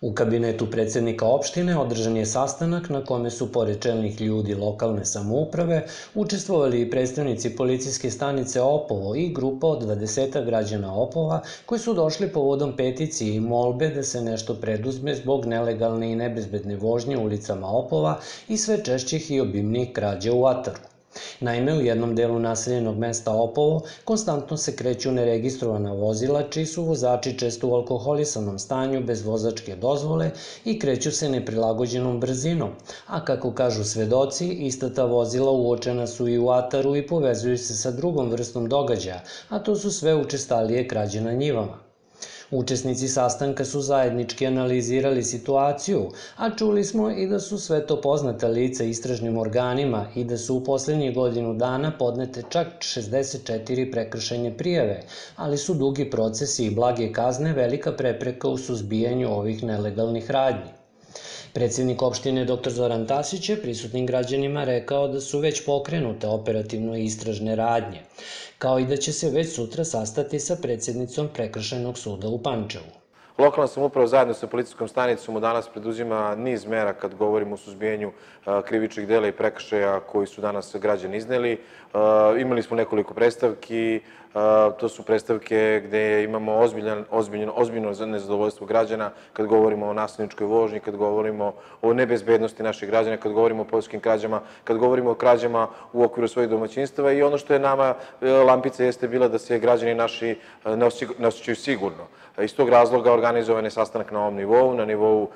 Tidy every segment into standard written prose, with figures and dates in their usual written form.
U kabinetu predsednika opštine održan je sastanak na kome su, pored čelnih ljudi lokalne samouprave, učestvovali i predstavnici policijske stanice Opovo i grupa od 20 građana Opova koji su došli povodom peticije i molbe da se nešto preduzme zbog nelegalne i nebezbedne vožnje ulicama Opova i sve češćih i obimnijih krađa u ataru. Naime, u jednom delu naseljenog mesta Opovo konstantno se kreću neregistrovana vozila, čiji su vozači često u alkoholisanom stanju bez vozačke dozvole i kreću se neprilagođenom brzinom, a kako kažu svedoci, ista ta vozila uočena su i u ataru i povezuju se sa drugom vrstom događaja, a to su sve učestalije krađe na njivama. Učesnici sastanka su zajednički analizirali situaciju, a čuli smo i da su sve to poznata lica istražnim organima i da su u poslednjih godinu dana podnete čak 64 prekršajne prijave, ali su dugi procesi i blage kazne velika prepreka u suzbijanju ovih nelegalnih radnji. Predsednik opštine dr. Zoran Tasić je prisutnim građanima rekao da su već pokrenute operativno istražne radnje, kao i da će se već sutra sastati sa predsednicom Prekršajnog suda u Pančevu. Lokalna samouprava zajedno sa policijskom stanicom danas preduzima niz mera kad govorimo o suzbijanju krivičnih dela i prekršaja koji su danas građani izneli. Imali smo nekoliko predstavki, to su predstavke gde imamo ozbiljno nezadovoljstvo građana kad govorimo o nasilničkoj vožnji, kad govorimo o nebezbednosti naših građana, kad govorimo o poljskim krađama, kad govorimo o krađama u okviru svojih domaćinstava i ono što je nama lampica jeste bila da se građani naši ne osjećaju sigurno. Iz tog razloga organizovan je sastanak na ovom nivou, na nivou,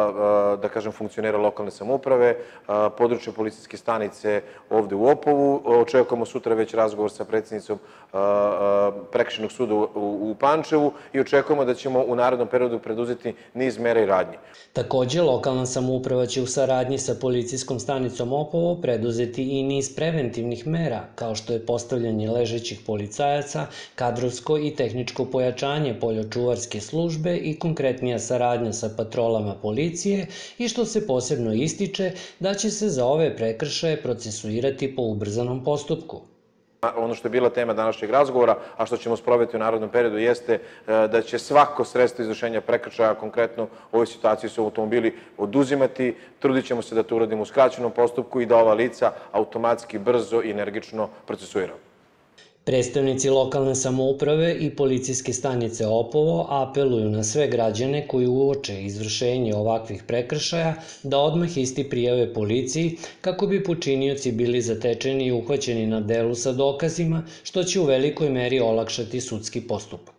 da kažem, funkcionera lokalne samouprave, područje policijske stanice ovde u Opovu. Očekujemo sutra već razgovor sa predsednicom Prekršajnog suda u Pančevu i očekujemo da ćemo u narednom periodu preduzeti niz mera i radnji. Takođe, lokalna samouprava će u saradnji sa policijskom stanicom Opovo preduzeti i niz preventivnih mera, kao što je postavljanje ležećih policajaca, kadrovsko i tehničko pojačanje poljočuvarske službe i konkretnija saradnja sa patrolama policije i što se posebno ističe da će se za ove prekršaje procesuirati po ubrzanom postupku. Ono što je bila tema današnjeg razgovora, a što ćemo sprovesti u narednom periodu, jeste da će svako sredstvo izvršenja prekršaja, konkretno u ovoj situaciji su automobili, oduzimati. Trudit ćemo se da to uradimo u skraćenom postupku i da ova lica automatski, brzo i energično procesuiramo. Predstavnici lokalne samouprave i policijske stanice Opovo apeluju na sve građane koji uoče izvršenje ovakvih prekršaja da odmah isti prijave policiji kako bi počinioci bili zatečeni i uhvaćeni na delu sa dokazima, što će u velikoj meri olakšati sudski postupak.